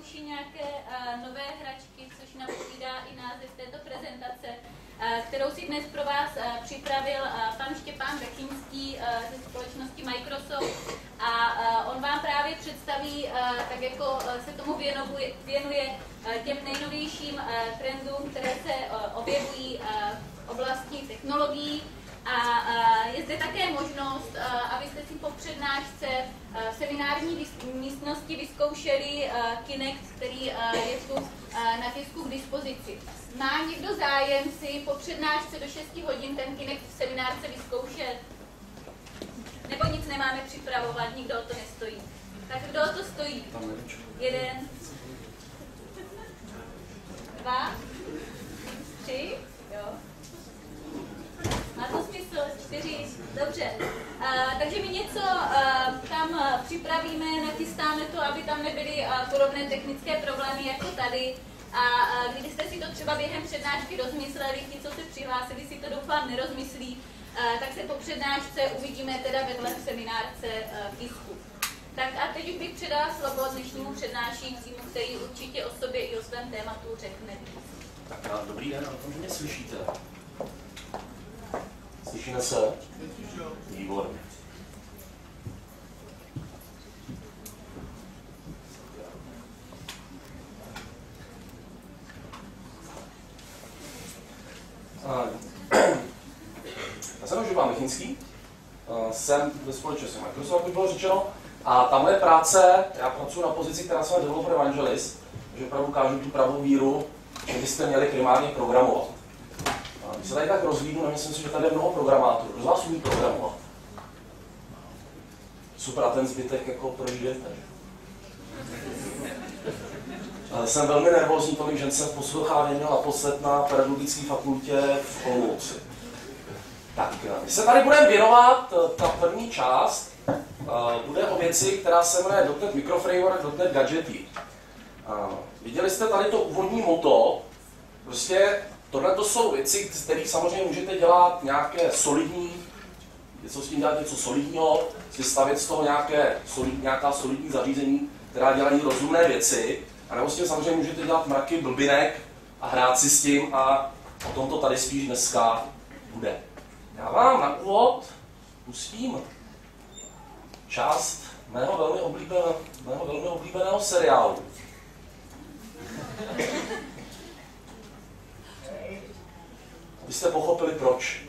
uši nějaké nové hračky, což napovídá i název této prezentace, kterou si dnes pro vás připravil pan Štěpán Bechyňský ze společnosti Microsoft. A on vám právě představí, tak jako se tomu věnuje těm nejnovějším trendům, které se objevují v oblasti technologií. A je zde také možnost, abyste si po přednášce v seminární místnosti vyzkoušeli Kinect, který je tu na tisku k dispozici. Má někdo zájem si po přednášce do 6 hodin ten Kinect v seminárce vyzkoušet? Nebo nic nemáme připravovat, nikdo o to nestojí? Tak kdo o to stojí? 1, 2, 3, jo. Má to smysl? 4, dobře. Takže my něco tam připravíme, nachystáme to, aby tam nebyly podobné technické problémy jako tady. A kdybyste si to třeba během přednášky rozmysleli, ti, co se přihlásili, si to doufám nerozmyslí, tak se po přednášce uvidíme teda vedle v seminárce v tisku. Tak a teď už bych předala slovo dnešnímu přednášejícímu, který určitě o sobě i o svém tématu řekne víc. Tak dobrý den, doufám, že mě slyšíte. Slyšíme se? Výborně. Já jsem Štěpán Bechyňský, jsem ve společnosti Microsoft, by bylo řečeno, a ta moje práce, já pracuji na pozici, která se jmenuje Developer Evangelist, že opravdu ukážu tu pravou víru, že byste měli primárně programovat. Když se tady tak rozvídnu, nemyslím si, že tady je mnoho programátorů. Kdo z vás umí programovat? Super, a ten zbytek jako proč jdete? Ale jsem velmi nervózní, tolik žen jsem v poslouchávě měl naposled na pedagogické fakultě v Olomouci. Tak, my se tady budeme věnovat, ta první část bude o věci, která se jmenuje .NET Microframework, .NET Gadgety. Viděli jste tady to úvodní motto, prostě tohle to jsou věci, z kterých samozřejmě můžete dělat nějaké solidní, něco s tím dělat něco solidního, si stavět z toho nějaká solidní zařízení, která dělají rozumné věci, a nebo s tím samozřejmě můžete dělat mraky blbinek a hrát si s tím, a o tom to tady spíš dneska bude. Já vám na úvod pustím část mého velmi oblíbeného seriálu. Abyste pochopili proč.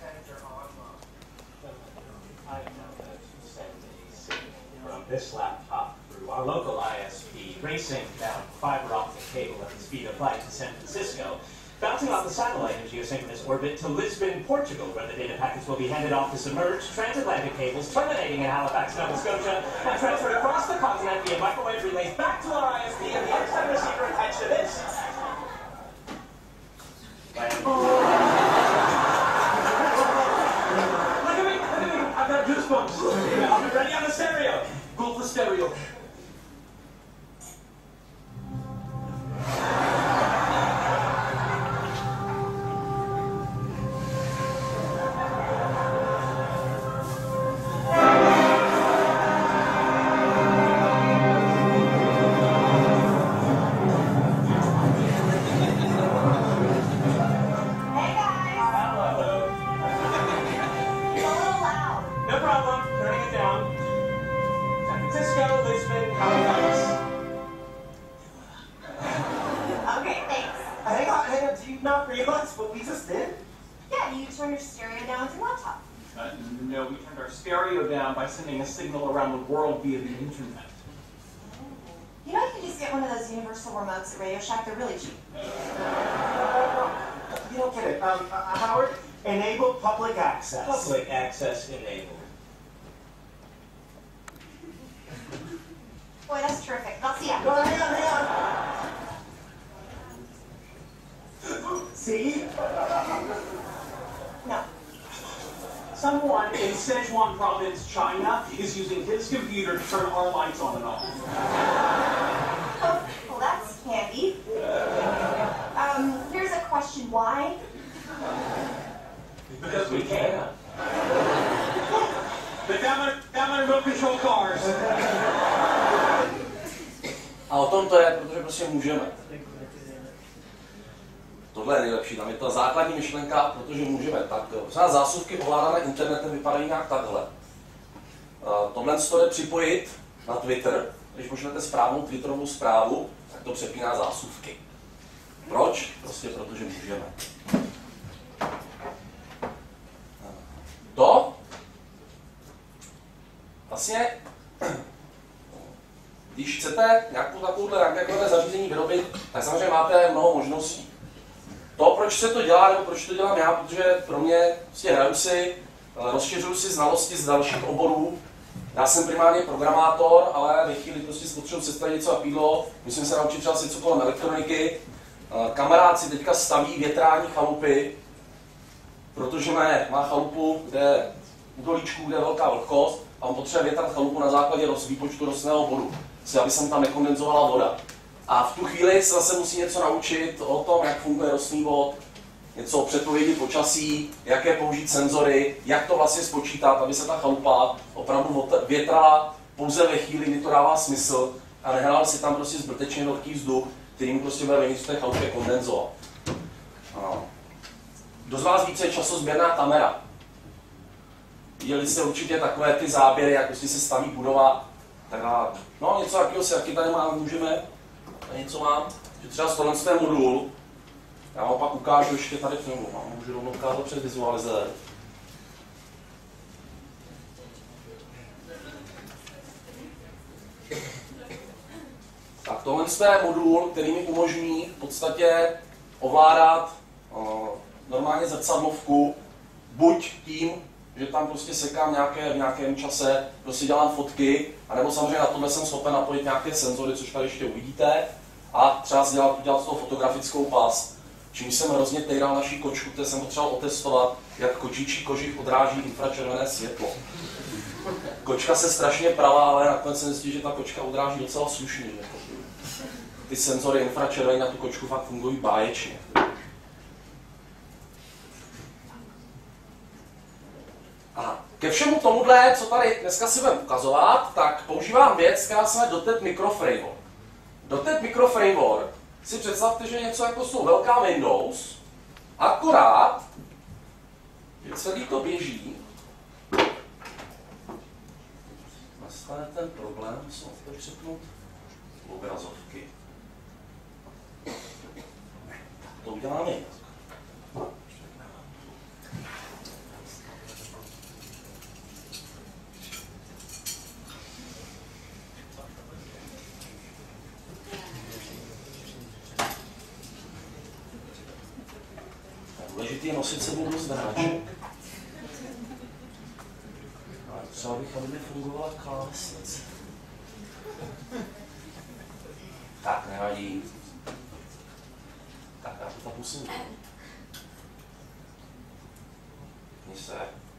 This laptop through our local ISP, racing down fiber optic cable at the speed of light to San Francisco, bouncing off the satellite in geosynchronous orbit to Lisbon, Portugal, where the data packets will be handed off to submerged transatlantic cables terminating in Halifax, Nova Scotia, and transferred across the continent via microwave relays back to our ISP and the end-time receiver attached to this. Look at me! I've got goosebumps. I'll be ready on the stereo. Go for stereo. Sending a signal around the world via the internet. You know, you can just get one of those universal remotes at Radio Shack. They're really cheap. You don't get it. Howard, enable public access. Public access enabled. Boy, that's terrific. I'll see ya. No, hang on. See? No. Someone in Sichuan province, China, is using his computer to turn our lights on and off. Oh, well, that's handy. Here's a question. Why? Because we can. But that might remote control cars. A o tom to je, protože prostě můžeme. Tohle je nejlepší, tam je ta základní myšlenka, protože můžeme. Tak třeba zásuvky ovládané internetem vypadají nějak takhle. Tohle se to jde připojit na Twitter. Když pošlete správnou twitterovou zprávu, tak to přepíná zásuvky. Proč? Prostě protože můžeme. To vlastně, když chcete nějakou takovouhle zařízení vyrobit, tak samozřejmě máte mnoho možností. To, proč se to dělá, nebo proč to dělám já, protože pro mě prostě hraju si, rozšiřuju si znalosti z dalších oborů. Já jsem primárně programátor, ale ve chvíli prostě potřebuji představit něco takového, musím se naučit třeba něco kolem elektroniky. Kamarád si teďka staví větrání chalupy, protože má chalupu, kde je údolíčku, kde je velká vlhkost a on potřebuje větrat chalupu na základě výpočtu rostlinného bodu, aby se tam nekondenzovala voda. A v tu chvíli se zase musí něco naučit o tom, jak funguje rostlinný bod, něco o předpovědi počasí, jaké použít senzory, jak to vlastně spočítat, aby se ta chalupa opravdu větrala pouze ve chvíli, kdy to dává smysl a nehrál si tam prostě zbytečně velký vzduch, který mu prostě bude venit v té chalupě kondenzovat. Kdo z vás více je časozběrná kamera? Viděli jste určitě takové ty záběry, jak prostě se staví budova, tak no něco takového si taky tady máme, můžeme, tady něco mám, že třeba z tohle je modul, já vám pak ukážu ještě tady v němu, můžu rovnou ukázat přes vizualizer. Tak tohle je modul, který mi umožní v podstatě ovládat normálně zrcadlovku, buď tím, že tam prostě sekám v nějakém čase, prostě dělám fotky, anebo samozřejmě na tohle jsem schopen napojit nějaké senzory, což tady ještě uvidíte, a třeba udělat z toho fotografickou past. Čímž jsem hrozně tejral naší kočku, které jsem potřeboval otestovat, jak kočičí kožich odráží infračervené světlo. Kočka se strašně prala, ale nakonec jsem zjistil, že ta kočka odráží docela slušně. Ty senzory infračervené na tu kočku fakt fungují báječně. A ke všemu tomuhle, co tady dneska si budeme ukazovat, tak používám věc, která se jmenuje Dotted Microframework. Dotted Microframework si představte, že něco jako jsou velká Windows, akorát, že celý to běží, nastane ten problém, musím to přepnout obrazovky. To uděláme jinak. Důležitý je nosit sebou dost dráček. Ale třeba bych, aby mi fungovala klávesnice. Tak, nevadí. Tak, já to tak musím. Se.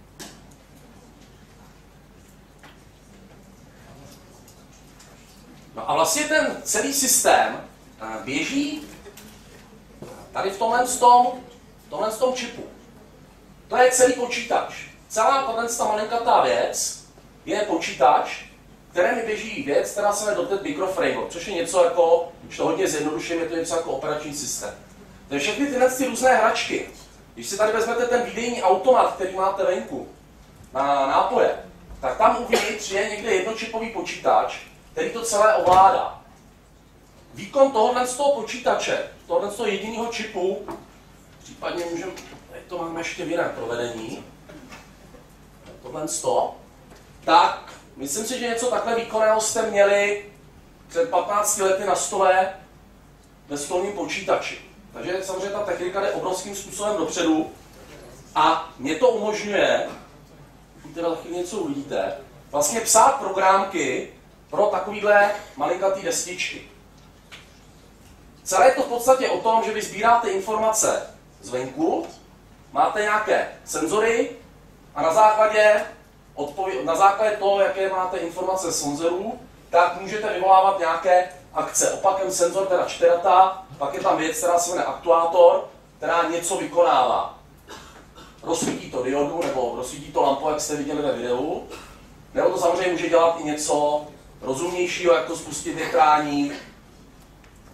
No a vlastně ten celý systém běží tady v tomhle čipu. To je celý počítač. Celá tato malinkatá věc je počítač, které mi běží věc, která se jmenuje Dotted Microframework, což je něco jako, když to hodně zjednoduším, je to něco jako operační systém. To je všechny tyhle různé hračky. Když si tady vezmete ten výdejní automat, který máte venku na nápoje, tak tam uvnitř je někde jednočipový počítač, který to celé ovládá. Výkon tohohle z toho počítače, tohohle z toho jediného čipu, případně můžeme, jak to máme ještě v jiném provedení, tohle z toho, tak myslím si, že něco takhle výkonného jste měli před 15 lety na stole ve stolním počítači. Takže samozřejmě ta technika jde obrovským způsobem dopředu a mě to umožňuje, pokud teda taky něco uvidíte, vlastně psát programky pro takovýhle malinkatý destičky. Celé je to v podstatě o tom, že vy sbíráte informace zvenku, máte nějaké senzory a na základě toho, jaké máte informace z senzorů, tak můžete vyvolávat nějaké akce. Opakem senzor teda čte data, pak je tam věc, která se jmenuje aktuátor, která něco vykonává. Rozsvítí to diodu, nebo rozsvítí to lampu, jak jste viděli ve videu, nebo to samozřejmě může dělat i něco rozumnějšího, jak to spustit větrání,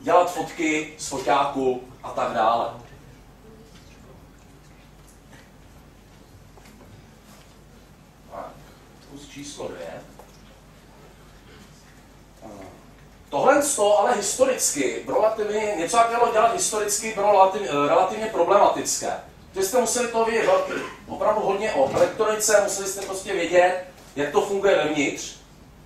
dělat fotky z foťáku a tak dále. Kus číslo 2. Tohle ale historicky, něco takového dělat historicky bylo relativně problematické. Protože jste museli to vědět opravdu hodně o elektronice, museli jste prostě vědět, jak to funguje vevnitř.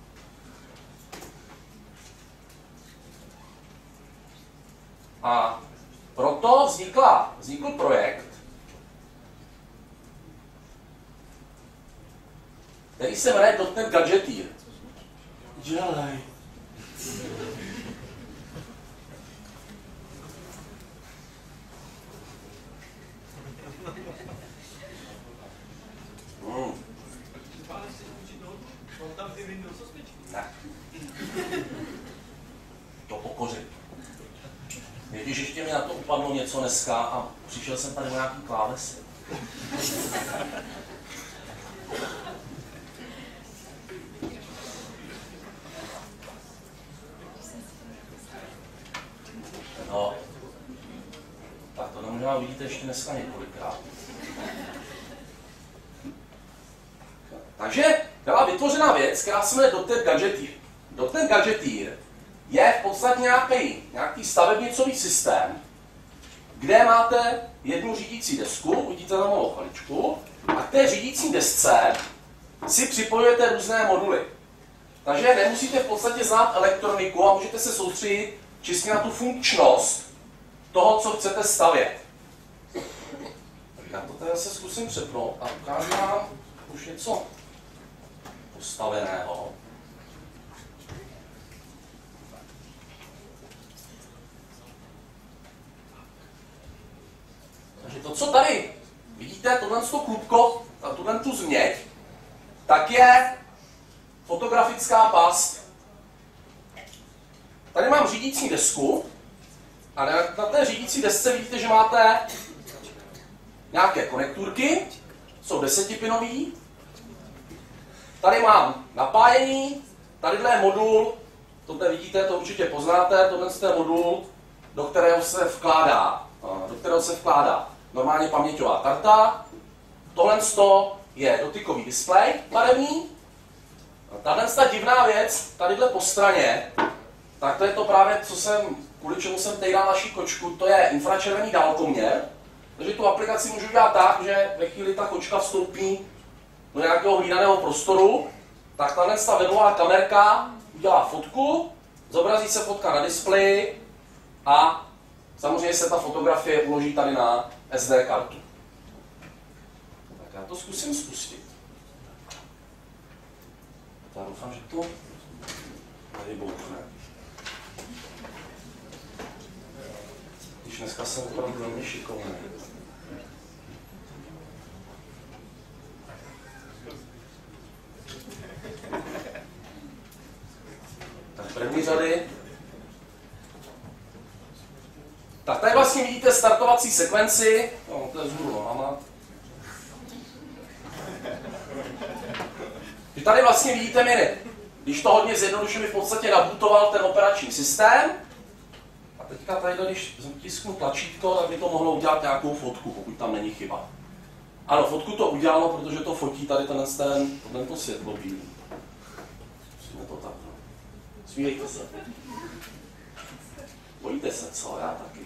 A proto vznikl projekt, který se jmenuje .NET Gadgeteer. Dělej. Ne. To pokořit. Když ještě mi na to upadlo něco dneska a přišel jsem tady o nějaký klávesy. No, tak to možná uvidíte ještě dneska několikrát. Takže byla vytvořena věc, která se jmenuje .NET Gadgeteer. .NET Gadgeteer je v podstatě nějaký stavebnicový systém, kde máte jednu řídící desku, uvidíte tam malou chviličku, a k té řídící desce si připojujete různé moduly. Takže nemusíte v podstatě znát elektroniku a můžete se soustředit čistě na tu funkčnost toho, co chcete stavět. Já to tady zase zkusím přepnout a ukážu vám už něco postaveného. Takže to, co tady vidíte, tohle klubko, tuhle tu změť, tak je fotografická past. Tady mám řídící desku a na té řídící desce vidíte, že máte nějaké konekturky, jsou 10pinový. Tady mám napájení, tadyhle je modul, tohle vidíte, to určitě poznáte, tohle je modul, do kterého se vkládá normálně paměťová karta. Tohle je dotykový displej barevný. Tahle divná věc, tadyhle po straně, tak to je to právě, kvůli čemu jsem tady dal naši kočku, to je infračervený dálkoměr. Takže tu aplikaci můžu dělat tak, že ve chvíli ta kočka vstoupí do nějakého hlídaného prostoru, tak tahle webová kamerka udělá fotku, zobrazí se fotka na displeji a samozřejmě se ta fotografie uloží tady na SD kartu. Tak já to zkusím spustit. Já doufám, že to nevybouchne. Když dneska jsem opravdu velmi šikovný. Tak první řady. Tak tady vlastně vidíte startovací sekvenci. No, to je vzhůru nohama. Tady vlastně vidíte miny. Když to hodně zjednoduším, v podstatě nabootoval ten operační systém. A teďka tady, když zatisknu tlačítko, tak by to mohlo udělat nějakou fotku, pokud tam není chyba. Ano, fotku to udělalo, protože to fotí tady tento světlo bílý. Musíme to tak. Smívejte se. Bojíte se, co? Já taky.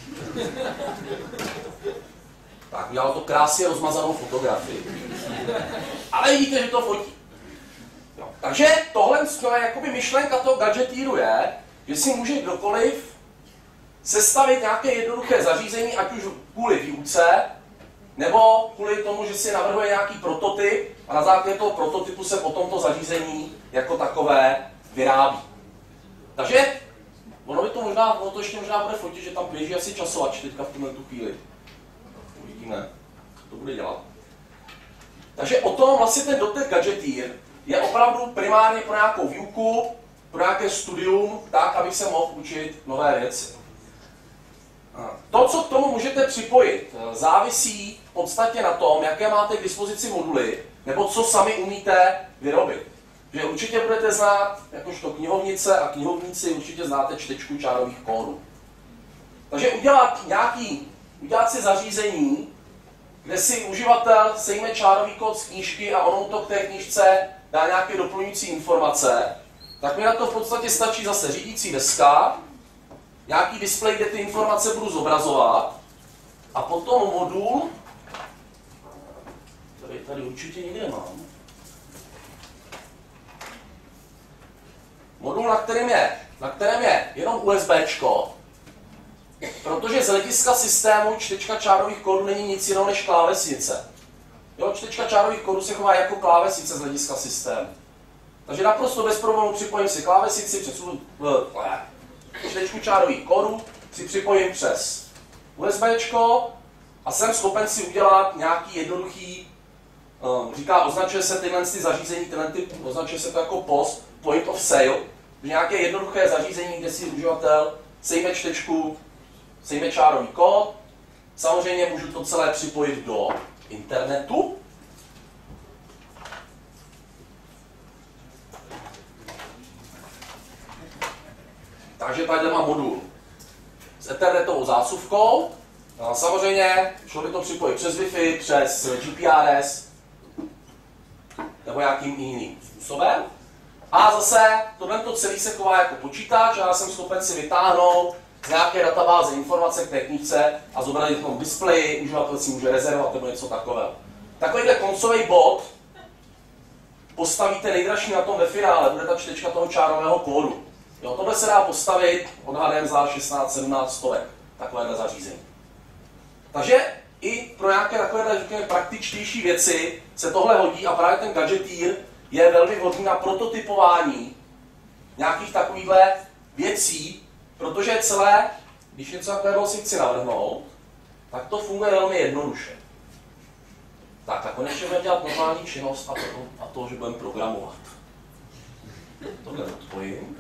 Tak, udělalo to krásně rozmazanou fotografii. Ale vidíte, že to fotí. Jo. Takže tohle je jakoby myšlenka toho gadgeteeru je, že si může kdokoliv sestavit nějaké jednoduché zařízení, ať už kvůli výuce, nebo kvůli tomu, že si navrhuje nějaký prototyp a na základě toho prototypu se potom to zařízení jako takové vyrábí. Takže ono to ještě možná bude fotit, že tam běží asi časovač teďka v tuhle tu chvíli. Uvidíme, co to bude dělat. Takže o tom vlastně ten .NET Gadgeteer je opravdu primárně pro nějakou výuku, pro nějaké studium, tak, abych se mohl učit nové věci. To, co k tomu můžete připojit, závisí v podstatě na tom, jaké máte k dispozici moduly, nebo co sami umíte vyrobit. že určitě budete znát, jakožto knihovnice a knihovníci určitě znáte čtečku čárových kódů. Takže udělat si zařízení, kde si uživatel sejme čárový kód z knížky a ono to k té knížce dá nějaké doplňující informace, tak mi na to v podstatě stačí zase řídící deska, nějaký displej, kde ty informace budu zobrazovat, a potom modul, který tady určitě někde mám, modul, na kterém je jenom USBčko, protože z hlediska systému čtečka čárových kódů není nic jiného než klávesnice. Jo, čtečka čárových kódů se chová jako klávesnice z hlediska systému. Takže naprosto bez problémů připojím si klávesnici přes čtečku čárových kódů, si připojím přes USBčko a jsem schopen si udělat nějaký jednoduchý, označuje se tyhle zařízení, označuje se to jako POS, Point of Sale, nějaké jednoduché zařízení, kde si uživatel sejme čtečku, sejme čárový kód. Samozřejmě můžu to celé připojit do internetu. Takže tady mám modul s ethernetovou zásuvkou. A samozřejmě člověk to připojí přes Wi-Fi, přes GPRS nebo nějakým jiným způsobem. A zase tohle celé se chová jako počítač a já jsem schopen si vytáhnout z nějaké databáze informace k té knížce a zobrazit v tom displeji, uživatel si může rezervovat nebo něco takového. Takovýhle koncový bod postavíte nejdražší na tom ve finále, bude ta čtečka toho čárového kódu. Jo, tohle se dá postavit odhadem za 16-17 stovek, takovéhle zařízení. Takže i pro nějaké takovéhle praktičtější věci se tohle hodí a právě ten gadgeteer je velmi vhodný na prototypování nějakých takovýchhle věcí, protože celé, když něco takového si chci navrhnout, tak to funguje velmi jednoduše. Tak a konečně budeme dělat normální činnost a to, že budeme programovat. Tohle odpojím.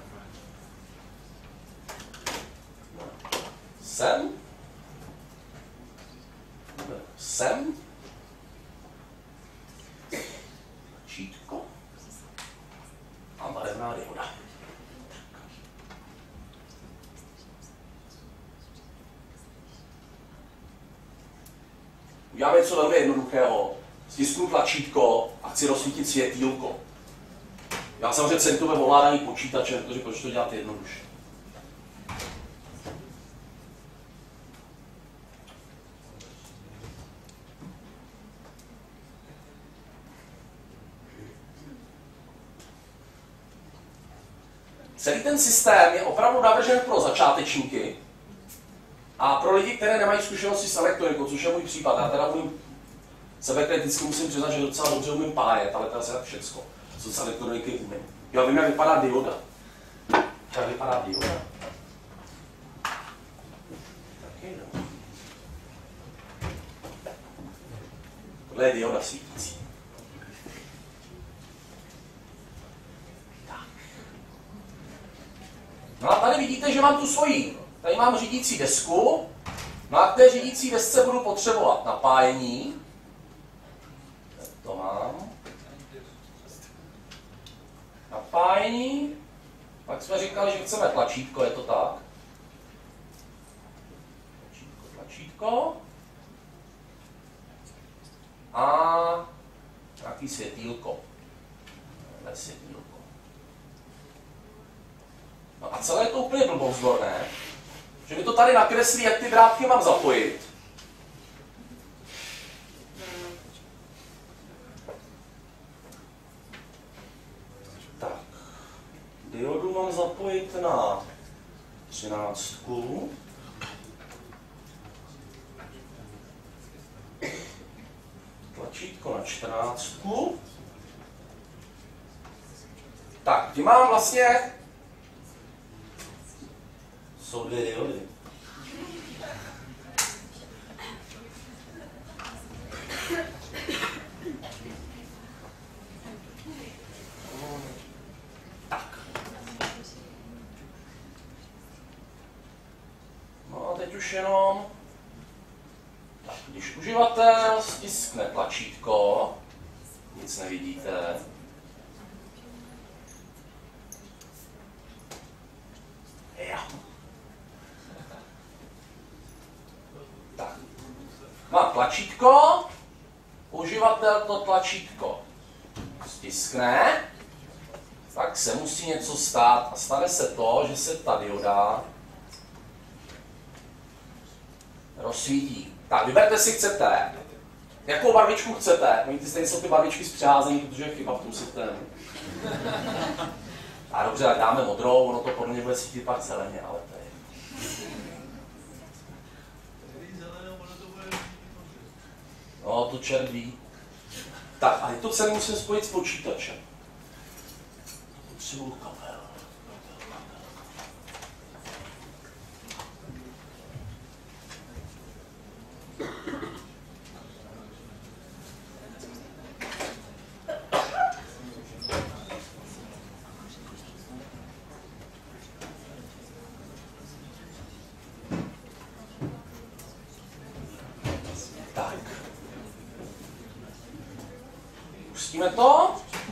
Sem. Čítko. A barevná dioda. Uděláme něco velmi jednoduchého. Stisknu tlačítko a chci rozsvítit světýlko. Já samozřejmě centrové ovládání počítače, protože proč to dělat jednoduše. Celý ten systém je opravdu navržen pro začátečníky a pro lidi, které nemají zkušenosti s elektronikou, což je můj případ. Já teda sebekriticky musím přiznat, že docela dobře umím pájet, ale to je asi tak všecko, co z elektroniky umím. Já vím, jak vypadá dioda. Jak vypadá dioda? Taky no. Tohle je dioda svítící. No a tady vidíte, že mám tu svoji. Tady mám řídící desku. No a k té řídící desce budu potřebovat napájení. Tak to mám. Napájení. Pak jsme říkali, že chceme tlačítko, je to tak? Tlačítko. A nějaký světýlko. Světýlko. No a celé je to úplně blbovzdorné, že mi to tady nakreslí, jak ty drátky mám zapojit. Tak, diodu mám zapojit na 13. Tlačítko na 14. Tak, tím mám vlastně jsou dvě diody. Tak. No a teď už jenom, tak, když uživatel stiskne tlačítko, nic nevidíte, tlačítko, uživatel to tlačítko stiskne, tak se musí něco stát a stane se to, že se ta dioda rozsvítí. Tak, vyberte si chcete. Jakou barvičku chcete? Oni stejně jsou ty barvičky zpřeházení, protože je chyba v tom systému. A dobře, tak dáme modrou, ono to podle mě bude svítit pak zeleně, ale to je. No, to červí. Tak, a to celé musím spojit s počítačem. Potřebuji kabel. Pustíme to.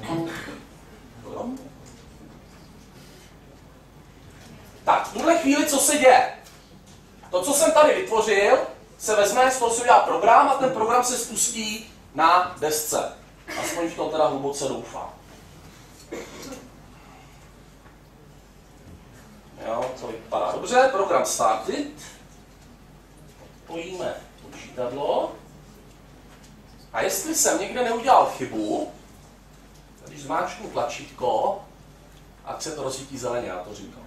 Tak, v tuhle chvíli co se děje? To, co jsem tady vytvořil, se vezme, z toho se udělá program a ten program se spustí na desce. Aspoň v to teda hluboce doufám. Jo, to vypadá dobře. Program started. Pojíme počítadlo. A jestli jsem někde neudělal chybu, když zmáčknu tlačítko, ať se to rozsvítí zeleně, já to říkám.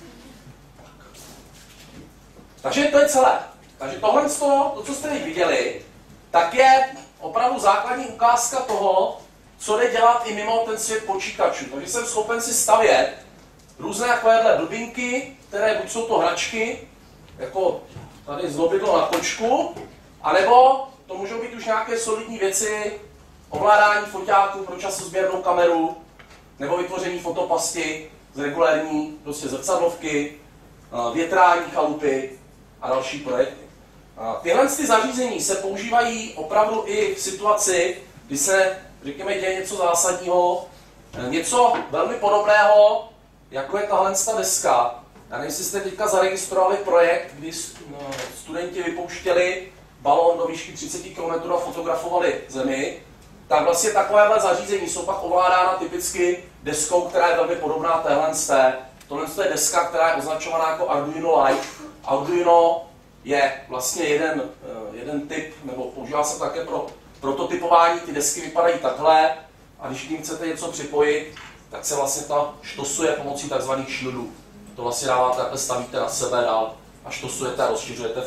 Takže to je celé. Takže tohle, to, co jste teď viděli, tak je opravdu základní ukázka toho, co jde dělat i mimo ten svět počítačů. Takže jsem schopen si stavět různé takovéhle blbinky, které buď jsou to hračky, jako tady zlobidlo na kočku, anebo to můžou být už nějaké solidní věci, ovládání foťáků pro časozběrnou kameru, nebo vytvoření fotopasti z regulérní prostě zrcadlovky, větrání chalupy a další projekty. Tyhle zařízení se používají opravdu i v situaci, kdy se, řekněme, děje něco zásadního, něco velmi podobného, jako je tahle deska. Já nevím, jestli jste teďka zaregistrovali projekt, kdy studenti vypouštěli balón do výšky 30 km a fotografovali Zemi, tak vlastně takovéhle zařízení jsou pak ovládána typicky deskou, která je velmi podobná téhle. Tohle je deska, která je označovaná jako Arduino Lite. Arduino je vlastně jeden typ, nebo používá se také pro prototypování. Ty desky vypadají takhle a když k ním chcete něco připojit, tak se vlastně ta štosuje pomocí tzv. Shieldů. To vlastně dáváte, takhle stavíte na sebe dál a štosujete a rozšiřujete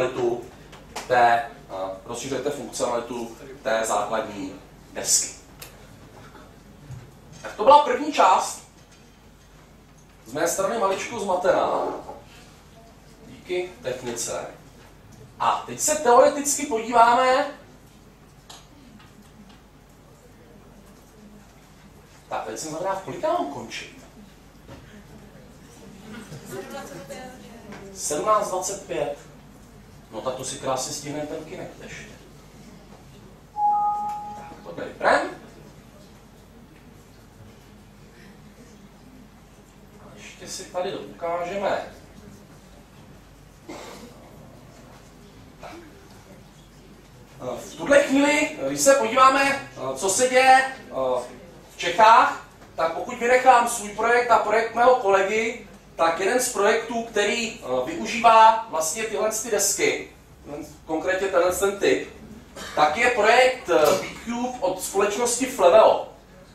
funkcionalitu té základní desky. Tak to byla první část. Z mé strany maličko zmatená. Díky technice. A teď se teoreticky podíváme. Tak, teď jsem znamená, v kolika mám končit? 17:25. No tak to si krásně stihne ten Kinect ještě. Tak, to tady prem. A ještě si tady ukážeme. Tak. V tuhle chvíli, když se podíváme, co se děje v Čechách, tak pokud vynechám svůj projekt a projekt mého kolegy, tak jeden z projektů, který využívá vlastně tyhle desky, konkrétně ten typ, tak je projekt BeatCube od společnosti Fleveo.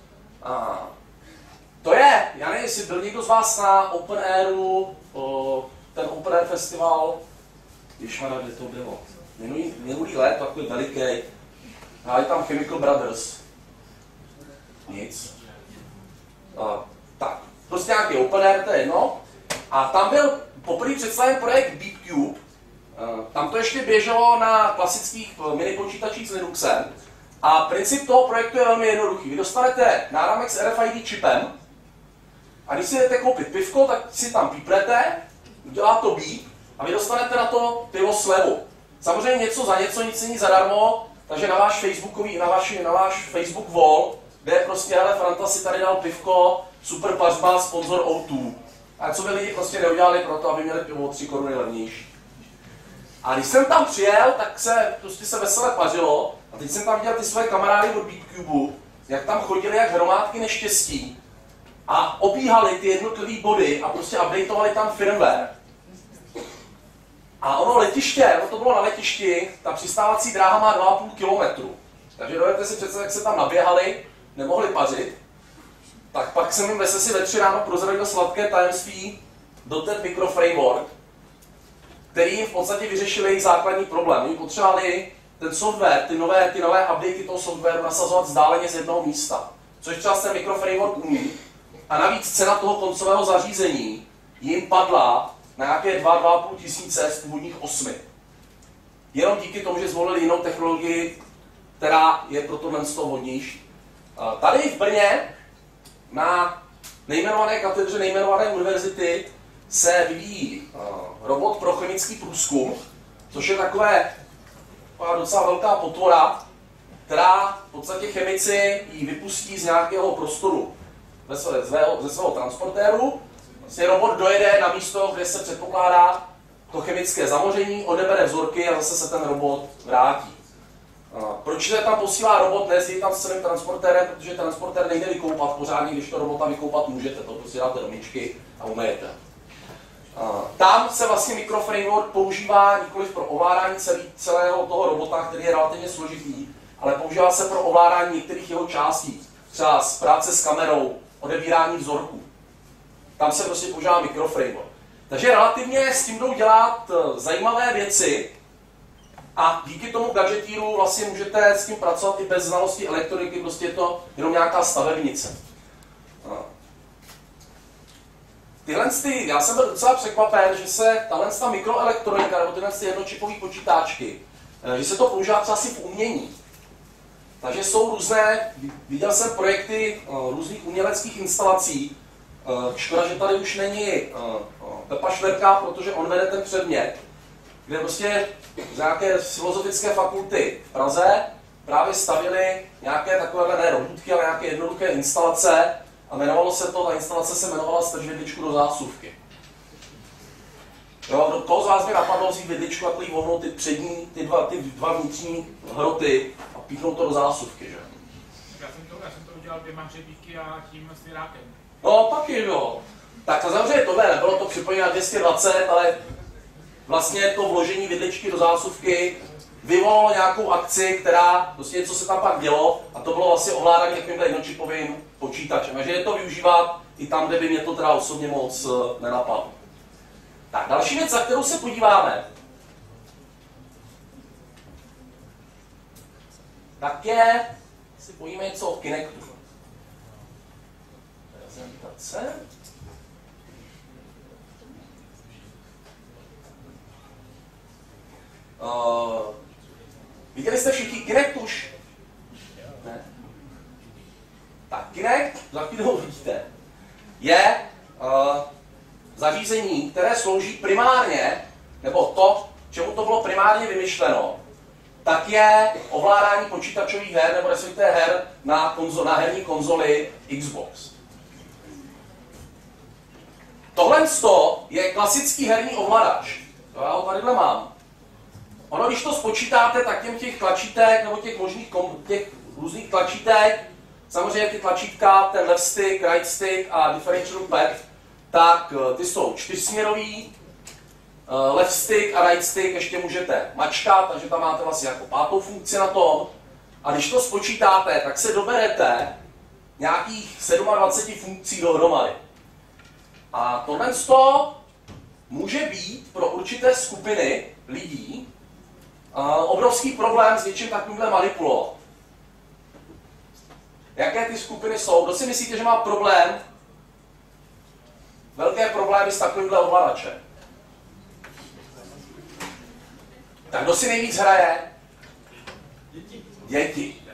To je, já nevím, jestli byl někdo z vás na Open Airu, ten Open Air festival, ježmara, kde to bylo? Minulý let, takový veliký, hráli tam Chemical Brothers. Nic. Tak, prostě nějaký Open Air, to je jedno. A tam byl poprvé představen projekt BeatCube. Tam to ještě běželo na klasických mini počítačích s Linuxem. A princip toho projektu je velmi jednoduchý. Vy dostanete náramek s RFID čipem a když si jdete koupit pivko, tak si tam pípnete, udělá to beep a vy dostanete na to pivo slevu. Samozřejmě něco za něco, nic není zadarmo, takže na váš Facebook wall, kde prostě, hele, Franta si tady dal pivko, super pařba, sponzor O2. A co by lidi prostě neudělali pro to, aby měli pivo o 3 koruny levnější. A když jsem tam přijel, tak se vesele pařilo. A teď jsem tam viděl ty své kamarády od BeatCube, jak tam chodili jak hromádky neštěstí a obíhali ty jednotlivé body a prostě updateovali tam firmware. A ono to bylo na letišti, ta přistávací dráha má 2,5 kilometru. Takže dovedete si přece, jak se tam naběhali, nemohli pařit. Tak pak jsem jim ve 3 ráno prozradil sladké tajemství .NET Microframework, který jim v podstatě vyřešil jejich základní problém. Oni potřebovali ten software, ty nové updaty toho softwaru nasazovat vzdáleně z jednoho místa. Což třeba ten Microframework umí. A navíc cena toho koncového zařízení jim padla na nějaké 2,5 tisíce z původních 8. Jenom díky tomu, že zvolili jinou technologii, která je pro tohle z toho hodnější. Tady v Brně na nejmenované katedře nejmenované univerzity se vyvíjí robot pro chemický průzkum, což je taková docela velká potvora, která v podstatě chemici ji vypustí z nějakého prostoru ze svého transportéru. Vlastně robot dojede na místo, kde se předpokládá to chemické zamoření, odebere vzorky a zase se ten robot vrátí. Proč se tam posílá robot, nejezdí tam s celým transportérem, protože transportér nejde vykoupat pořádně, když to robota vykoupat můžete, to prostě dáte do myčky a umyjete. Tam se vlastně Microframework používá nikoliv pro ovládání celého toho robota, který je relativně složitý, ale používá se pro ovládání některých jeho částí, třeba práce s kamerou, odebírání vzorků. Tam se prostě používá Microframework. Takže relativně s tím jdou dělat zajímavé věci a díky tomu gadgetíru vlastně můžete s tím pracovat i bez znalosti elektroniky, prostě je to jenom nějaká stavebnice. Já jsem byl docela překvapen, že se tato mikroelektronika nebo tyhle jednočipové počítáčky, že se to používá třeba asi v umění. Takže jsou různé, viděl jsem projekty různých uměleckých instalací. Škoda, že tady už není Pepa Šverka, protože on vede ten předmět, kde prostě z nějaké filozofické fakulty v Praze právě stavili nějaké takové ne robotky, ale nějaké jednoduché instalace a ta instalace se jmenovala Strč vidličku do zásuvky. Jo, koho z vás by napadlo vzít vidličku a plývovnout ty přední, ty dva vnitřní hroty a píchnout to do zásuvky, že? Já jsem to udělal 2 hřebíky a tím svěrákem. No, taky jo. Tak samozřejmě tohle nebylo to připojení na 220, ale vlastně to vložení vidličky do zásuvky vyvolalo nějakou akci, která, prostě něco se tam pak dělo a to bylo vlastně ovládání takovýmhle jednočipovým počítačem. Takže je to využívat i tam, kde by mě to teda osobně moc nenapadlo. Tak, další věc, na kterou se podíváme, tak je, si pojíme něco o Kinectu. Prezentace. Viděli jste všichni Kinect už? Ne? Tak Kinect, za chvíli ho vidíte, je zařízení, které slouží primárně, nebo to, čemu to bylo primárně vymyšleno, tak je ovládání počítačových her, nebo respektive her na herní konzoli Xbox. Tohle je klasický herní ovladač. Já ho tadyhle mám. Ono, když to spočítáte, tak těch tlačítek, nebo těch různých tlačítek, samozřejmě ty tlačítka, ten left stick, right stick a differential pad, tak ty jsou 4směrový, left stick a right stick ještě můžete mačkat, takže tam máte vlastně jako 5. funkci na tom. A když to spočítáte, tak se doberete nějakých 27 funkcí dohromady. A tohle může být pro určité skupiny lidí obrovský problém s něčím takovýmhle manipulovat. Jaké ty skupiny jsou? Kdo si myslíte, že má problém? Velké problémy s takovýmhle ovladačem. Tak kdo si nejvíc hraje? Děti.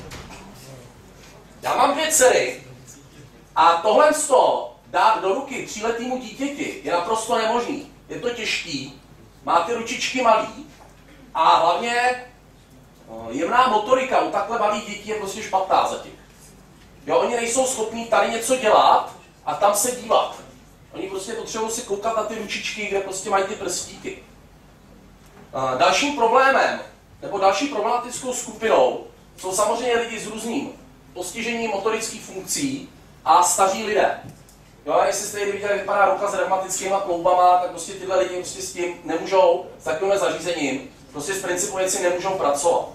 Já mám 2 dcery a tohle dát do ruky 3letýmu dítěti je naprosto nemožný. Je to těžký, má ty ručičky malý a hlavně jemná motorika u takhle malých dětí je prostě špatná zatím. Jo, oni nejsou schopní tady něco dělat a tam se dívat. Oni prostě potřebují si koukat na ty ručičky, kde prostě mají ty prstíky. Dalším problémem, nebo další problematickou skupinou jsou samozřejmě lidi s různým postižením motorických funkcí a staří lidé. Jo, jestli jste viděli, jak vypadá ruka s revmatickými kloubama, tak prostě tyhle lidi prostě s tím nemůžou, s takovým zařízením, prostě z principu věci nemůžou pracovat.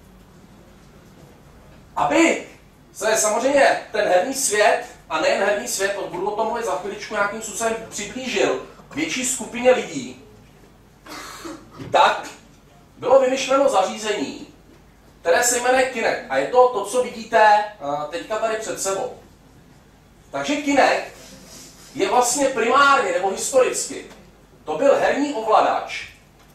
Aby se samozřejmě ten herní svět, a nejen herní svět, budu o tom mluvit za chviličku, nějakým způsobem přiblížil větší skupině lidí, tak bylo vymyšleno zařízení, které se jmenuje Kinect. A je to to, co vidíte teďka tady před sebou. Takže Kinect je vlastně primárně, nebo historicky, to byl herní ovladač,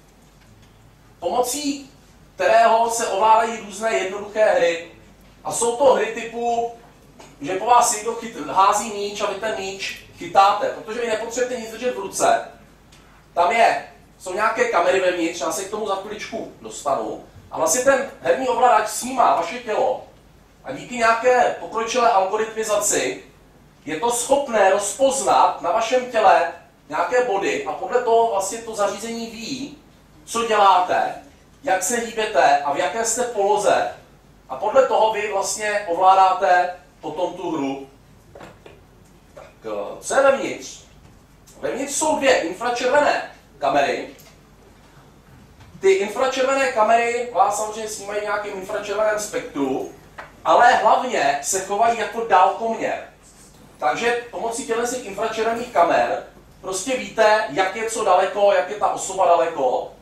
pomocí kterého se ovládají různé jednoduché hry. A jsou to hry typu, že po vás někdo hází míč a vy ten míč chytáte, protože vy nepotřebujete nic držet v ruce. Tam jsou nějaké kamery vevnitř, já se k tomu za chviličku dostanu. A vlastně ten herní ovladač snímá vaše tělo a díky nějaké pokročilé algoritmizaci je to schopné rozpoznat na vašem těle nějaké body a podle toho vlastně to zařízení ví, co děláte, jak se hýbete a v jaké jste poloze. A podle toho vy vlastně ovládáte potom tu hru. Tak co je vevnitř? Vevnitř jsou dvě infračervené kamery. Ty infračervené kamery vás samozřejmě snímají v nějakém infračerveném spektru, ale hlavně se chovají jako dálkoměr. Takže pomocí těchto infračervených kamer prostě víte, jak je co daleko, jak je ta osoba daleko.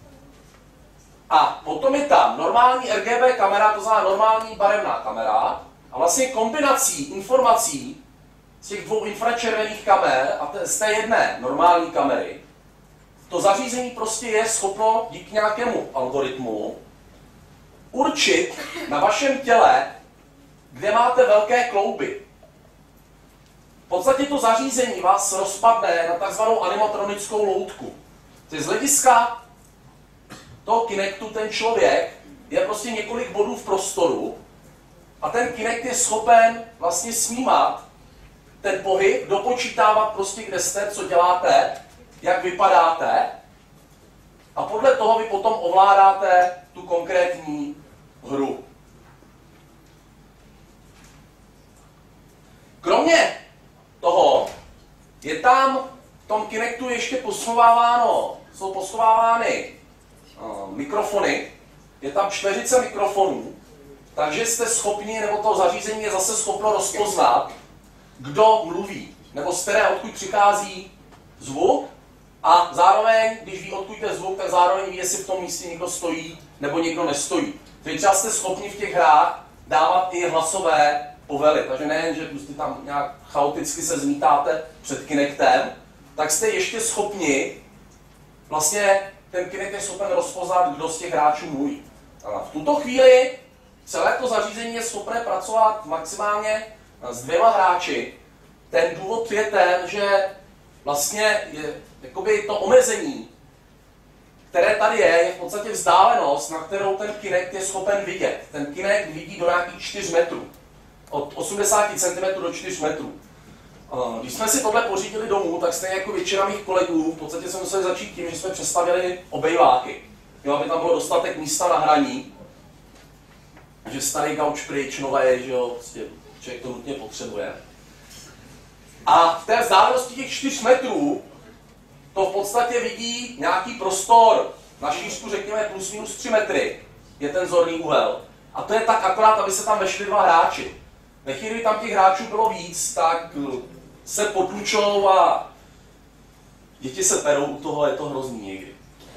A potom je tam normální RGB kamera, to znamená normální barevná kamera. A vlastně kombinací informací z těch dvou infračervených kamer a z té jedné normální kamery, to zařízení prostě je schopno díky nějakému algoritmu určit na vašem těle, kde máte velké klouby. V podstatě to zařízení vás rozpadne na takzvanou animatronickou loutku. Z hlediska toho Kinectu ten člověk je prostě několik bodů v prostoru a ten Kinect je schopen vlastně snímat ten pohyb, dopočítávat prostě, kde jste, co děláte, jak vypadáte a podle toho vy potom ovládáte tu konkrétní hru. Kromě toho je tam v tom Kinectu ještě jsou posunovávány mikrofony, je tam čtveřice mikrofonů, takže jste schopni, nebo to zařízení je zase schopno rozpoznat, kdo mluví, nebo z které odkud přichází zvuk a zároveň, když ví, odkud je zvuk, tak zároveň ví, jestli v tom místě někdo stojí nebo někdo nestojí. Takže třeba jste schopni v těch hrách dávat i hlasové povely, takže nejen, že prostě tam nějak chaoticky se zmítáte před Kinectem, tak jste ještě schopni, vlastně ten Kinect je schopen rozpoznat, kdo z těch hráčů mluví. A v tuto chvíli celé to zařízení je schopné pracovat maximálně s 2 hráči. Ten důvod je ten, že vlastně je, jakoby to omezení, které tady je v podstatě vzdálenost, na kterou ten Kinect je schopen vidět. Ten Kinect vidí do nějakých 4 metrů. Od 80 cm do 4 metrů. Když jsme si tohle pořídili domů, tak stejně jako většina mých kolegů, v podstatě jsme museli začít tím, že jsme přestavěli obejváky. Jo, aby tam bylo dostatek místa na hraní. Že starý gauč pryč, nové, že jo, prostě člověk to nutně potřebuje. A v té vzdálenosti těch 4 metrů to v podstatě vidí nějaký prostor na šířku, řekněme, plus minus 3 metry, je ten zorný úhel. A to je tak akorát, aby se tam vešli 2 hráči. Ve chvíli, kdy tam těch hráčů bylo víc, tak se potlučou a děti se perou u toho, je to hrozný někdy.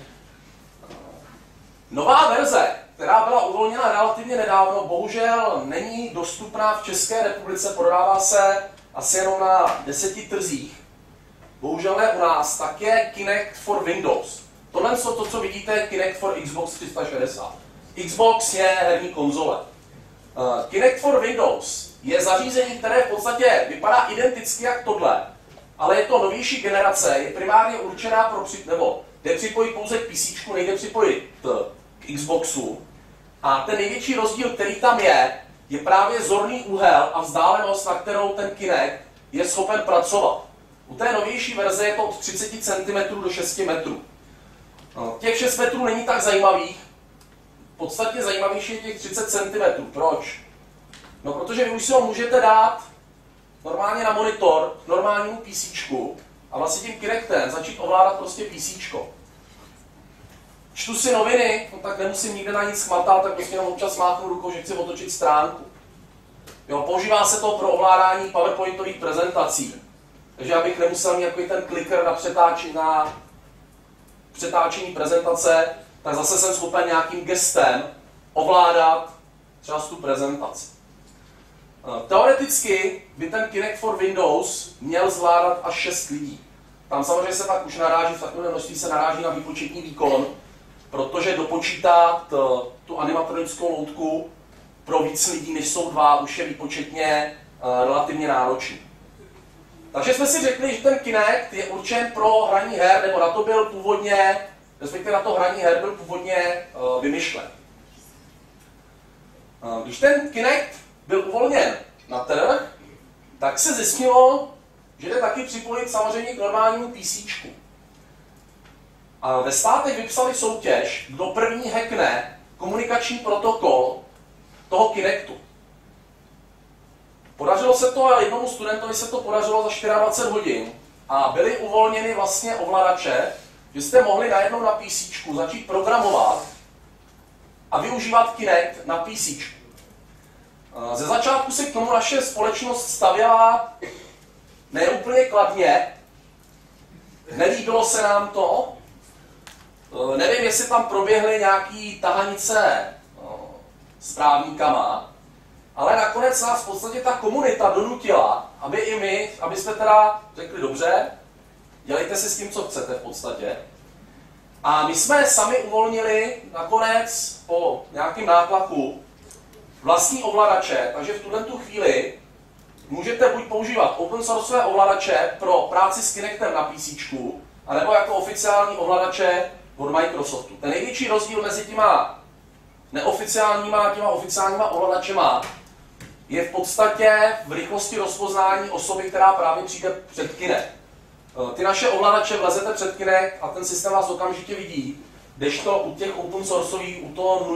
Nová verze, která byla uvolněna relativně nedávno, bohužel není dostupná v České republice, prodává se asi jenom na 10 trzích. Bohužel ne u nás, tak je Kinect for Windows. Tohle je to, co vidíte, je Kinect for Xbox 360. Xbox je herní konzole. Kinect for Windows je zařízení, které v podstatě vypadá identicky jak tohle, ale je to novější generace, je primárně určená nebo jde připojit pouze k PC, nejde připojit k Xboxu. A ten největší rozdíl, který tam je právě zorný úhel a vzdálenost, na kterou ten Kinect je schopen pracovat. U té novější verze je to od 30 cm do 6 metrů. Těch 6 metrů není tak zajímavých. Podstatně zajímavější je těch 30 cm. Proč? No, protože vy už si ho můžete dát normálně na monitor, k normálnímu PCčku a vlastně tím Kinectem začít ovládat prostě PCčko. Čtu si noviny, no tak nemusím nikde na nic chmatat, tak prostě jenom občas máchnu rukou, že chci otočit stránku. Jo, používá se to pro ovládání PowerPointových prezentací. Takže abych nemusel mít takový ten kliker na přetáčení prezentace, tak zase jsem schopen nějakým gestem ovládat třeba tu prezentaci. Teoreticky by ten Kinect for Windows měl zvládat až 6 lidí. Tam samozřejmě se pak už naráží, v takovém množství se naráží na výpočetní výkon, protože dopočítat tu animatronickou loutku pro víc lidí, než jsou 2, už je výpočetně relativně náročný. Takže jsme si řekli, že ten Kinect je určen pro hraní her, nebo na to byl původně, respektive na to hraní her byl původně vymyšlen. Když ten Kinect byl uvolněn na trh, tak se zjistilo, že jde taky připojit samozřejmě k normálnímu PCčku. A ve státech vypsali soutěž, kdo první hackne komunikační protokol toho Kinectu. Podařilo se to, a jednomu studentovi se to podařilo za 24 hodin a byly uvolněny vlastně ovladače, že jste mohli najednou na PCčku začít programovat a využívat Kinect na PCčku. Ze začátku se k tomu naše společnost stavěla neúplně kladně, nelíbilo se nám to, nevím, jestli tam proběhly nějaký tahanice s právníkama, ale nakonec nás v podstatě ta komunita donutila, aby i my, aby jsme teda řekli dobře, dělejte si s tím, co chcete v podstatě. A my jsme sami uvolnili nakonec po nějakém nátlaku vlastní ovladače, takže v tuhle chvíli můžete buď používat open source ovladače pro práci s Kinectem na PCčku, anebo jako oficiální ovladače od Microsoftu. Ten největší rozdíl mezi těma neoficiálníma a těma oficiálníma ovladačema je v podstatě v rychlosti rozpoznání osoby, která právě přijde před Kinect. Ty naše ovladače vlezete před Kinect a ten systém vás okamžitě vidí, kdežto u těch open sourceových, u toho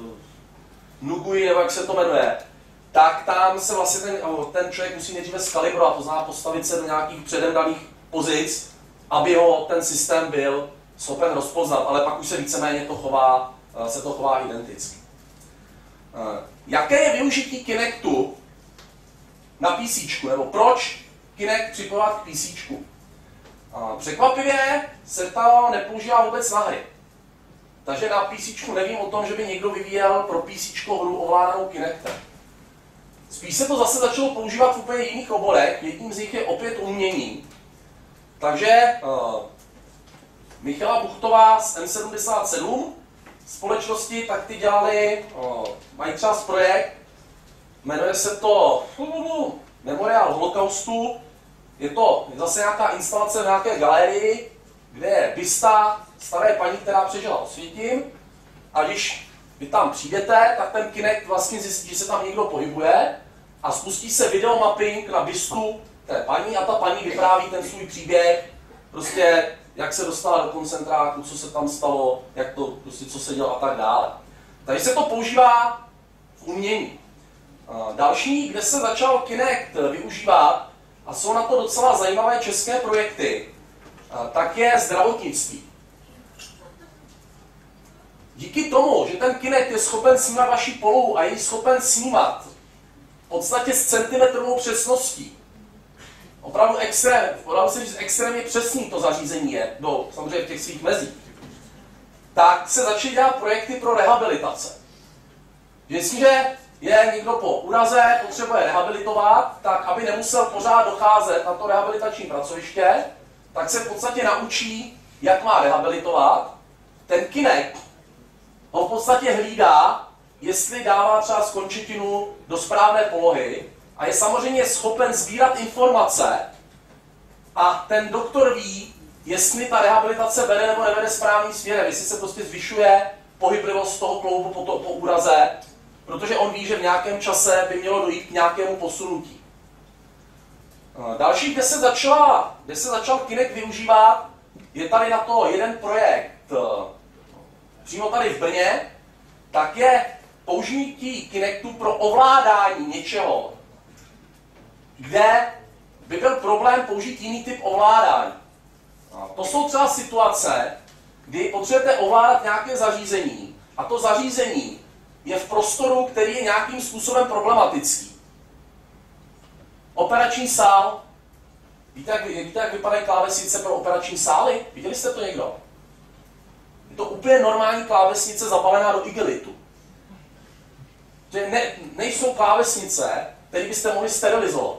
Nugui, nebo jak se to jmenuje, tak tam se vlastně ten člověk musí nejdříve skalibrovat, to znamená postavit se do nějakých předem daných pozic, aby ho ten systém byl schopen rozpoznat, ale pak už se víceméně se to chová identicky. Jaké je využití Kinectu na PCčku, nebo proč Kinect připojovat k PCčku? Překvapivě se to nepoužívá vůbec na hry. Takže na PCčku nevím o tom, že by někdo vyvíjel pro PCčko hru ovládanou Kinectem. Spíš se to zase začalo používat v úplně jiných oborech, jedním z nich je opět umění. Takže Michala Buchtová z M77 společnosti, tak ty dělali, mají třeba projekt, jmenuje se to Memoriál holokaustu. Je to zase nějaká instalace v nějaké galerii, kde je bysta staré paní, která přežila Osvětim. A když vy tam přijdete, tak ten Kinect vlastně zjistí, že se tam někdo pohybuje a spustí se videomapping na bystu té paní a ta paní vypráví ten svůj příběh, prostě jak se dostala do koncentráku, co se tam stalo, jak to, prostě, co se dělo a tak dále. Takže se to používá v umění. Další, kde se začal Kinect využívat, a jsou na to docela zajímavé české projekty, tak je zdravotnictví. Díky tomu, že ten Kinect je schopen snímat vaši polohu a je schopen snímat v podstatě s centimetrovou přesností, opravdu extrémně přesný to zařízení je, samozřejmě v těch svých mezích, tak se začaly dělat projekty pro rehabilitace. Jestliže je někdo po úraze, potřebuje rehabilitovat, tak aby nemusel pořád docházet na to rehabilitační pracoviště, tak se v podstatě naučí, jak má rehabilitovat. Ten Kinect ho v podstatě hlídá, jestli dává třeba skončetinu do správné polohy a je samozřejmě schopen sbírat informace a ten doktor ví, jestli ta rehabilitace vede nebo nevede správným směrem, jestli se prostě zvyšuje pohyblivost toho kloubu po úraze, protože on ví, že v nějakém čase by mělo dojít k nějakému posunutí. Další, kde se začal Kinect využívat, je tady na to jeden projekt přímo tady v Brně, tak je použití Kinectu pro ovládání něčeho, kde by byl problém použít jiný typ ovládání. To jsou třeba situace, kdy potřebujete ovládat nějaké zařízení a to zařízení je v prostoru, který je nějakým způsobem problematický. Operační sál. Víte, jak vypadají klávesnice pro operační sály? Viděli jste to někdo? Je to úplně normální klávesnice zabalená do igelitu. Že nejsou klávesnice, které byste mohli sterilizovat.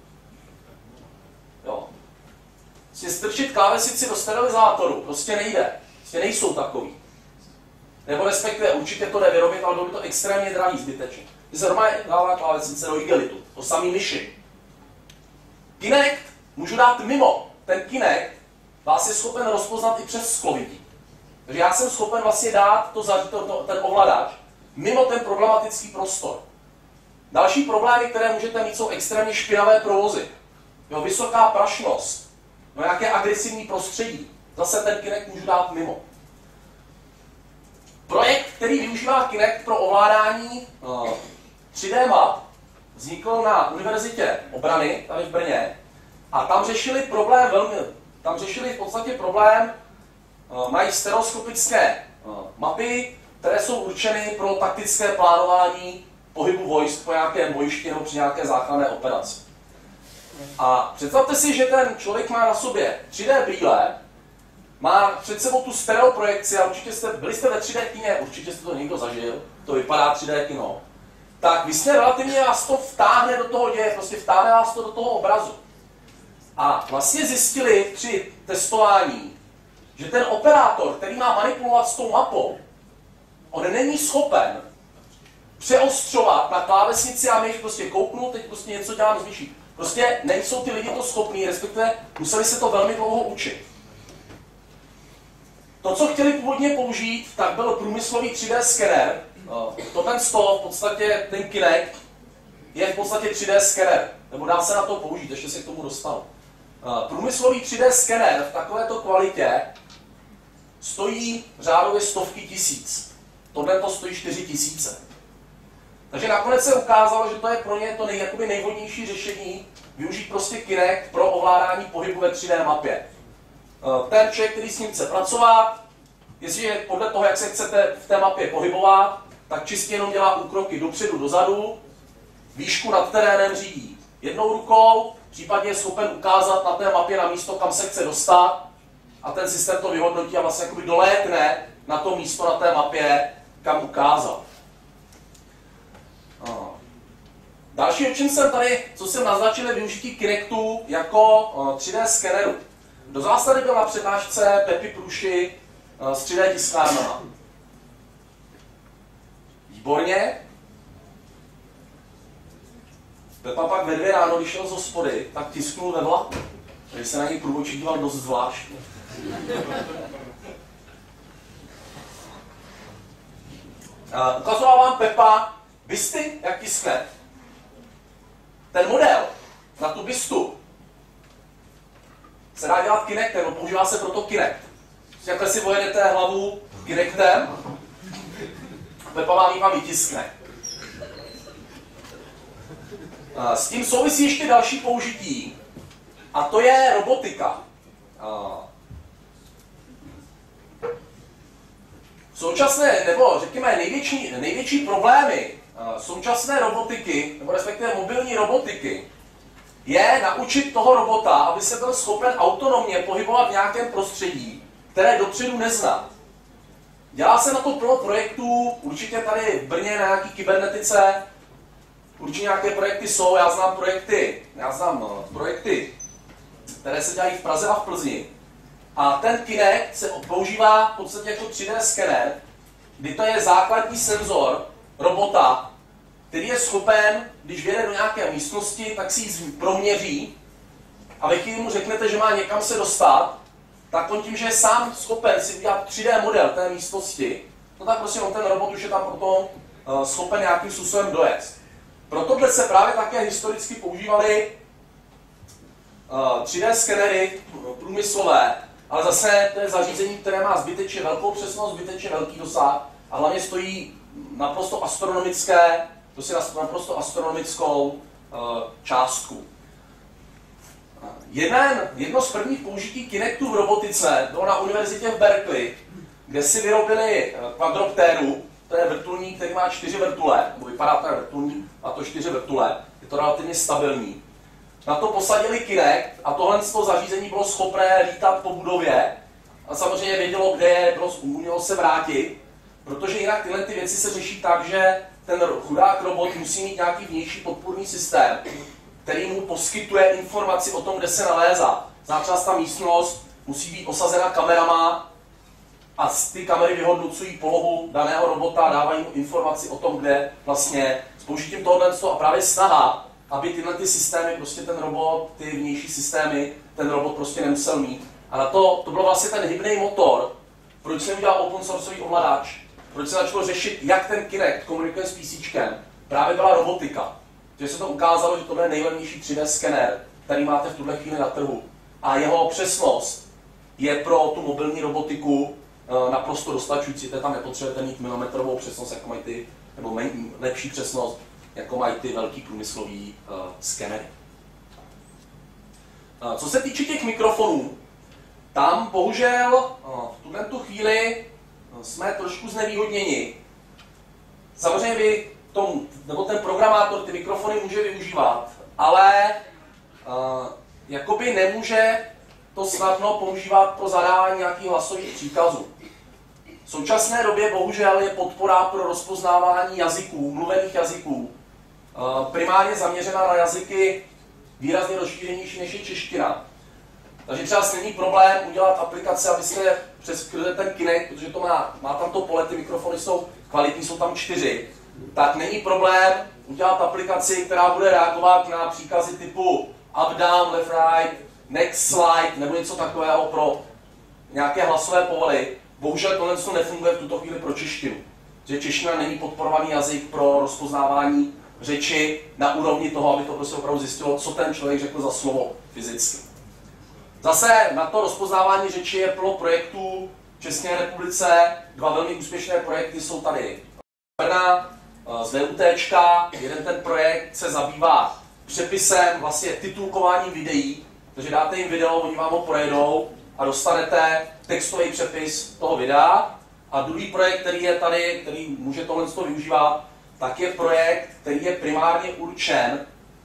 Jo. Prostě strčit klávesnici do sterilizátoru prostě nejde. Prostě nejsou takový. Nebo respektive určitě to jde vyrobit, ale bylo by to extrémně drahý zbytečně. Když se normálně dává klávesnice do igelitu. To samý myši. Kinect můžu dát mimo. Ten Kinect vás je schopen rozpoznat i přes sklovidí. Takže já jsem schopen vlastně dát ten ovladač mimo ten problematický prostor. Další problémy, které můžete mít, jsou extrémně špinavé provozy. Jo, vysoká prašnost, no, nějaké agresivní prostředí. Zase ten Kinect můžu dát mimo. Projekt, který využívá Kinect pro ovládání 3D map, vznikl na Univerzitě obrany tady v Brně a tam řešili v podstatě problém, mají stereoskopické mapy, které jsou určeny pro taktické plánování pohybu vojsk po nějakém bojišti nebo při nějaké záchranné operaci. A představte si, že ten člověk má na sobě 3D brýle, má před sebou tu stereoprojekci a určitě byli jste ve 3D kině, určitě jste to někdo zažil, to vypadá 3D kino, tak vlastně relativně vás to vtáhne do toho děje, prostě vtáhne vás to do toho obrazu. A vlastně zjistili při testování, že ten operátor, který má manipulovat s tou mapou, on není schopen přeostřovat na klávesnici a myš, prostě kouknu, teď prostě něco dělám zvyší. Prostě nejsou ty lidi to schopní, respektive museli se to velmi dlouho učit. To, co chtěli původně použít, tak byl průmyslový 3D skener. V podstatě ten Kinect je v podstatě 3D skener, nebo dá se na to použít, ještě se k tomu dostanu. Průmyslový 3D skener v takovéto kvalitě stojí řádově stovky tisíc. Tohle to stojí 4 000. Takže nakonec se ukázalo, že to je pro ně to nejvhodnější řešení využít prostě Kinect pro ovládání pohybu ve 3D mapě. Ten člověk, který s ním chce pracovat, jestliže podle toho, jak se chcete v té mapě pohybovat, tak čistě jenom dělá úkroky dopředu, dozadu, výšku nad terénem řídí jednou rukou, případně je schopen ukázat na té mapě na místo, kam se chce dostat a ten systém to vyhodnotí a vlastně jakoby dolétne na to místo na té mapě, kam ukázal. Další, o čem jsem tady, co jsem naznačil, je využití Kinectu jako 3D skeneru. Do vás tady byl na přednášce Pepi Průši s 3D tiskárnama. Výborně. Pepa pak ve 2 ráno, když šel z hospody, tak tisknul ve vlaku. Takže se na něj průvodčí díval dost zvláštně. Ukazoval vám Pepa bisty, jak tiskne. Ten model na tu bistu se dá dělat Kinectem, no používá se proto Kinect. Takhle si vojedete hlavu Kinectem, Pepa vám ji vytiskne. S tím souvisí ještě další použití, a to je robotika. Současné, nebo řekněme největší problémy současné robotiky, nebo respektive mobilní robotiky, je naučit toho robota, aby se byl schopen autonomně pohybovat v nějakém prostředí, které dopředu nezná. Dělá se na to plno projektů, určitě tady v Brně na nějaký kybernetice, určitě nějaké projekty jsou, já znám projekty, které se dělají v Praze a v Plzni. A ten Kinect se používá v podstatě jako 3D skener, kdy to je základní senzor robota, který je schopen, když vjede do nějaké místnosti, tak si ji proměří a ve chvíli mu řeknete, že má někam se dostat, tak on tím, že je sám schopen si udělat 3D model té místnosti, no tak prostě ten robot už je tam proto schopen nějakým způsobem dojet. Proto se právě také historicky používaly 3D skenery průmyslové, ale zase to je zařízení, které má zbytečně velkou přesnost, zbytečně velký dosah a hlavně stojí naprosto astronomické, naprosto astronomickou částku. Jedno z prvních použití Kinectu v robotice bylo na univerzitě v Berkeley, kde si vyrobili kvadroptéru, to je vrtulník, který má 4 vrtule, nebo vypadá to jako vrtulník, má to 4 vrtule, je to relativně stabilní. Na to posadili Kinect a tohle zařízení bylo schopné lítat po budově a samozřejmě vědělo, kde je, umělo se vrátit, protože jinak tyhle ty věci se řeší tak, že ten chudák robot musí mít nějaký vnější podpůrný systém, který mu poskytuje informaci o tom, kde se nalézá. Třeba ta místnost musí být osazena kamerama a ty kamery vyhodnocují polohu daného robota a dávají mu informaci o tom, kde vlastně s použitím tohohle a právě snaha, aby tyhle ty systémy, prostě ten robot, ty vnější systémy, ten robot prostě nemusel mít. A na to byl vlastně ten hybný motor, proč se udělal open sourceový ovladač, proč se začalo řešit, jak ten Kinect komunikuje s PCčkem, právě byla robotika. Že se to ukázalo, že to je nejlevnější 3D skener, který máte v tuhle chvíli na trhu. A jeho přesnost je pro tu mobilní robotiku naprosto dostačující. Tam nepotřebujete mít milimetrovou přesnost, jako mají ty, nebo lepší přesnost, jako mají ty velký průmyslový skenery. Co se týče těch mikrofonů, tam bohužel v tuhle chvíli jsme trošku znevýhodněni. Samozřejmě nebo ten programátor ty mikrofony může využívat, ale jakoby nemůže to snadno používat pro zadání nějakých hlasových příkazů. V současné době bohužel je podpora pro rozpoznávání jazyků, mluvených jazyků, primárně zaměřená na jazyky výrazně rozšířenější než je čeština. Takže třeba není problém udělat aplikace, abyste přes ten Kinect, protože to má tam to pole, ty mikrofony jsou kvalitní, jsou tam 4, tak není problém udělat aplikaci, která bude reagovat na příkazy typu up, down, left, right, next slide nebo něco takového pro nějaké hlasové povody. Bohužel tohle nefunguje v tuto chvíli pro češtinu. Že čeština není podporovaný jazyk pro rozpoznávání řeči na úrovni toho, aby to prostě opravdu zjistilo, co ten člověk řekl za slovo fyzicky. Zase na to rozpoznávání řeči je plno projektů v České republice. 2 velmi úspěšné projekty jsou tady Brna z VUTčka. Jeden ten projekt se zabývá přepisem, vlastně titulkováním videí, takže dáte jim video, oni vám ho projedou a dostanete textový přepis toho videa. A druhý projekt, který je tady, který může tohle využívat, tak je projekt, který je primárně určen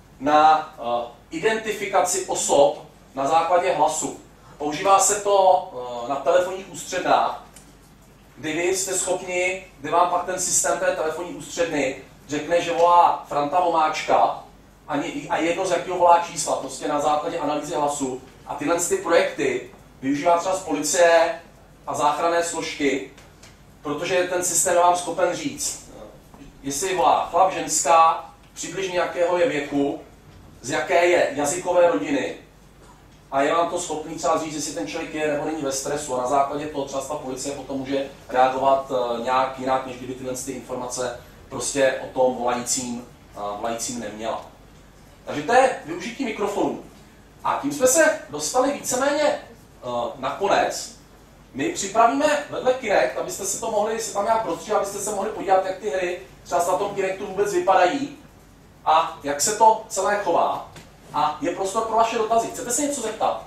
na identifikaci osob na základě hlasu. Používá se to na telefonních ústřednách, kdy vy jste schopni, kdy vám pak ten systém té telefonní ústředny řekne, že volá Franta Vomáčka a jedno z jakého volá čísla, prostě na základě analýzy hlasu. A tyhle ty projekty využívá třeba z policie a záchranné složky, protože ten systém je vám schopen říct, jestli volá chlap, ženská, přibližně jakého je věku, z jaké je jazykové rodiny, a je vám to schopný třeba říct, jestli ten člověk je nebo není ve stresu. A na základě toho třeba ta policie potom může reagovat nějak jinak, než kdyby tyhle informace prostě o tom volajícím neměla. Takže to je využití mikrofonů. A tím jsme se dostali víceméně nakonec. My připravíme vedle Kinect, abyste se to mohli, se tam nějak prostříhat, abyste se mohli podívat, jak ty hry třeba na tom Kinectu vůbec vypadají a jak se to celé chová. A je prostor pro vaše dotazy. Chcete se něco zeptat?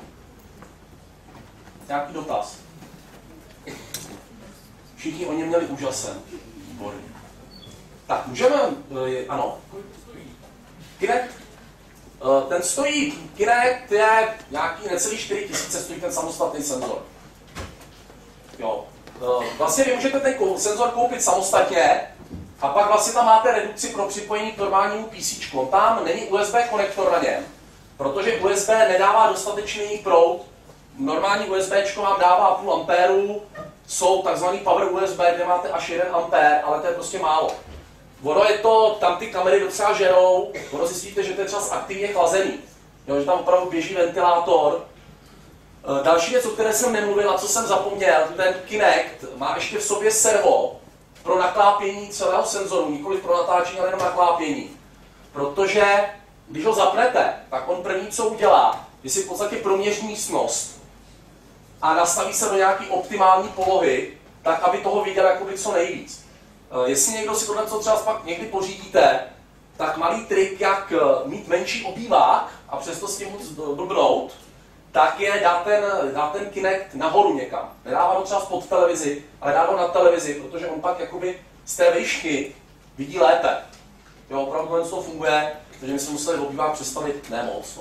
Nějaký dotaz? Všichni o něm měli úžasem. Výborně. Tak můžeme, ano. Kinect. Ten stojí, Kinect je nějaký necelý 4 000, stojí ten samostatný senzor. Jo. Vlastně vy můžete ten senzor koupit samostatně a pak vlastně tam máte redukci pro připojení k normálnímu PC. Tam není USB konektor na něm, protože USB nedává dostatečný proud. Normální USB vám dává 0,5 A, jsou takzvaný power USB, kde máte až 1 A, ale to je prostě málo. Ono je to, tam ty kamery docela žerou, ono zjistíte, že to je třeba aktivně chlazený, jo, že tam opravdu běží ventilátor. Další věc, o které jsem nemluvil a co jsem zapomněl, ten Kinect má ještě v sobě servo pro naklápění celého senzoru, nikoli pro natáčení, ale jenom naklápění. Protože když ho zapnete, tak on první, co udělá, je si v podstatě proměří místnost. a nastaví se do nějaké optimální polohy, tak aby toho viděl jakoby co nejvíc. Jestli někdo si tohle třeba pak někdy pořídíte, tak malý trik, jak mít menší obývák a přesto s tím moc blbnout, tak je dát ten Kinect nahoru někam. Nedává ho třeba pod televizi, ale dává ho na televizi, protože on pak jakoby z té výšky vidí lépe. Jo, opravdu to funguje, takže my jsme museli obývák představit nemoc.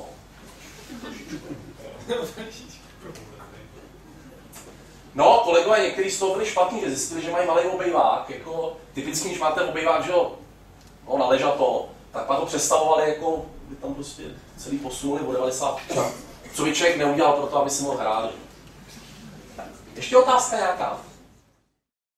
No, kolegové, někteří z toho byli špatní, že zjistili, že mají malý obejvák. Jako, typicky, když máte obejvák, že jo, no, naležato, tak pak ho představovali, jako, by tam prostě celý posunuli o 90. Co by člověk neudělal pro to, aby si mohl hrát. Ještě otázka nějaká?